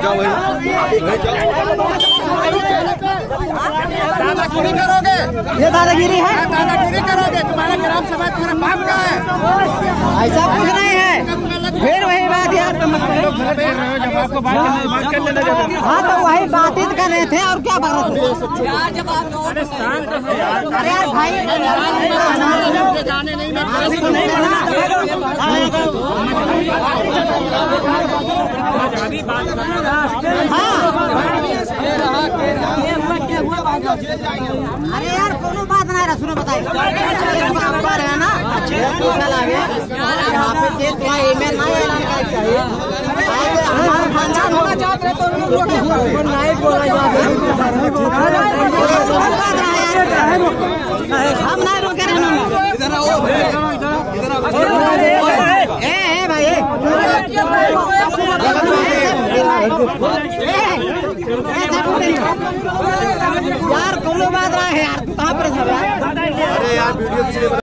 दादागिरी करोगे, ये दादागिरी है, दादागिरी करोगे। तुम्हारा ग्राम सभा तुम्हारा बाप का है, ऐसा कुछ नहीं है। फिर वही बात यार, जब आपको बात कर लेना। हाँ तो वही बातचीत कर रहे थे और क्या बात। अरे यार भाई जाने नहीं अरे यार कोनो बात नहीं रहा। सुनो बताइए बराबर है ना, 6 साल आगे यहाँ पे केस का ईमेल नहीं ऐलान करना चाहिए। हमारा खानदान होगा चाहते तो नहीं बोला जाता, हम नहीं रोके रहना। भाई यार कोनो बात नहीं है यार, कहाँ पर। अरे यार वीडियो